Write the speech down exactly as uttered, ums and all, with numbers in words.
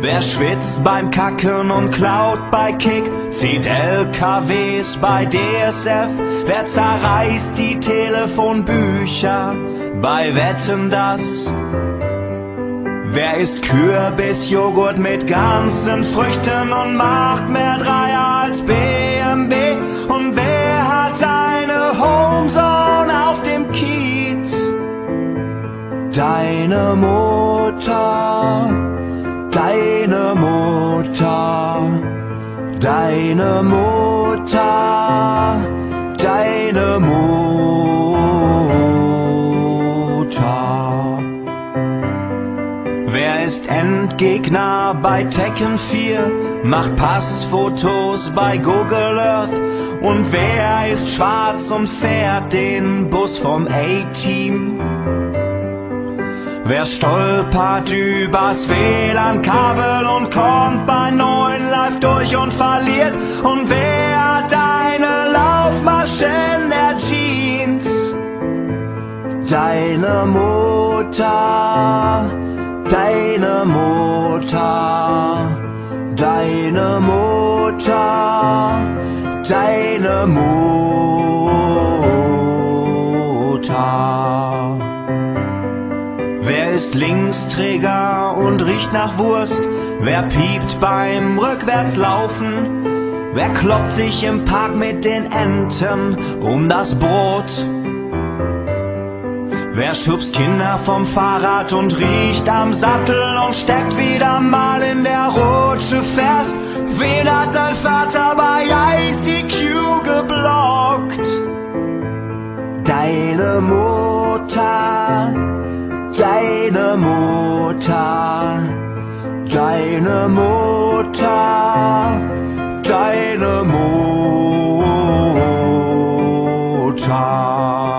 Wer schwitzt beim Kacken und klaut bei Kick, zieht L K Ws bei D S F. Wer zerreißt die Telefonbücher bei Wetten, das? Wer isst Kürbisjoghurt mit ganzen Früchten und macht mehr Dreier als B M W? Und wer hat seine Homezone auf dem Kiez? Deine Mutter, deine Mutter, deine Mutter, deine Mutter. Wer ist Endgegner bei Tekken vier, macht Passfotos bei Google Earth? Und wer ist schwarz und fährt den Bus vom A-Team? Wer stolpert übers W L A N-Kabel und kommt bei neun live durch und verliert? Und wer hat eine Laufmasche in der Jeans? Deine Mutter, deine Mutter, deine Mutter, deine Mutter. Wer ist Linksträger und riecht nach Wurst? Wer piept beim Rückwärtslaufen? Wer kloppt sich im Park mit den Enten um das Brot? Wer schubst Kinder vom Fahrrad und riecht am Sattel und steckt wieder mal in der Rutsche fest? Wen hat dein Vater bei I C Q geblockt? Deine Mutter, deine Mutter, deine Mutter, deine Mutter.